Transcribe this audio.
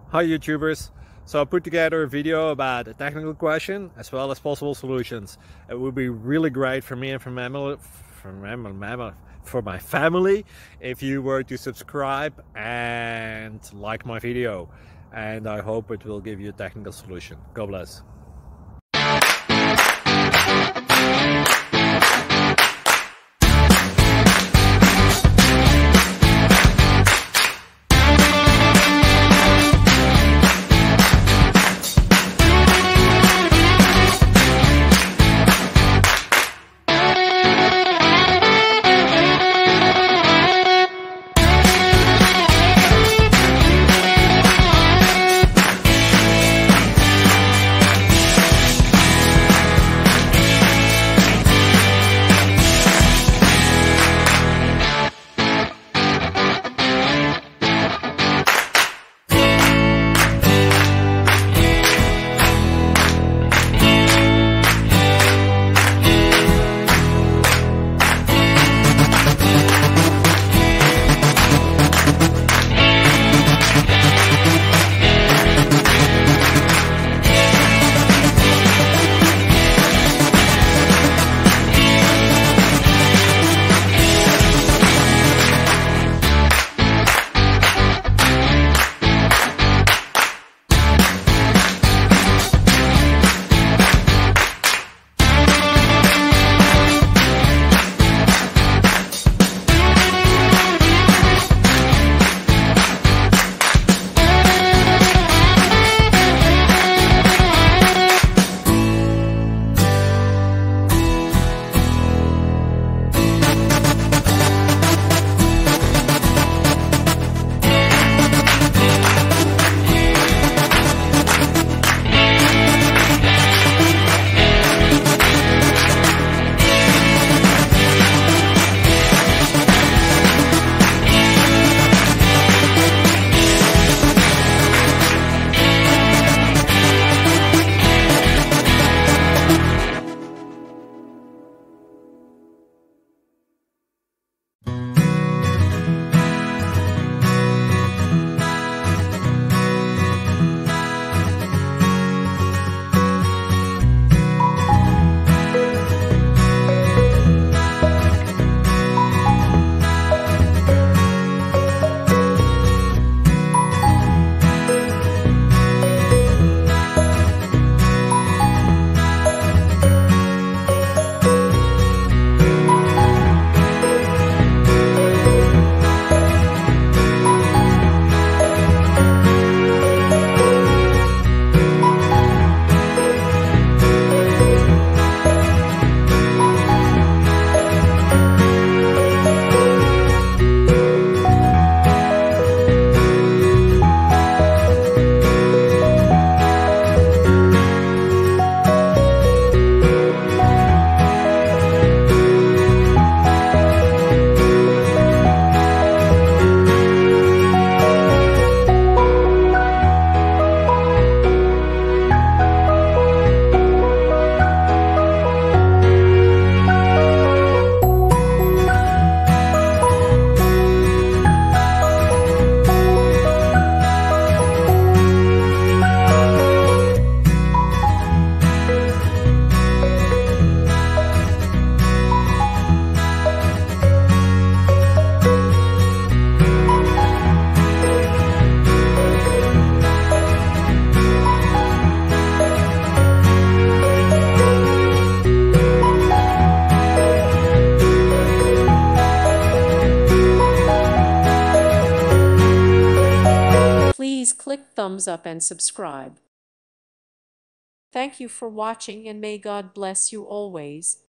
Hi YouTubers! So I put together a video about a technical question as well as possible solutions. It would be really great for me and for my family if you were to subscribe and like my video, and I hope it will give you a technical solution. God bless. Please click thumbs up and subscribe. Thank you for watching, and may God bless you always.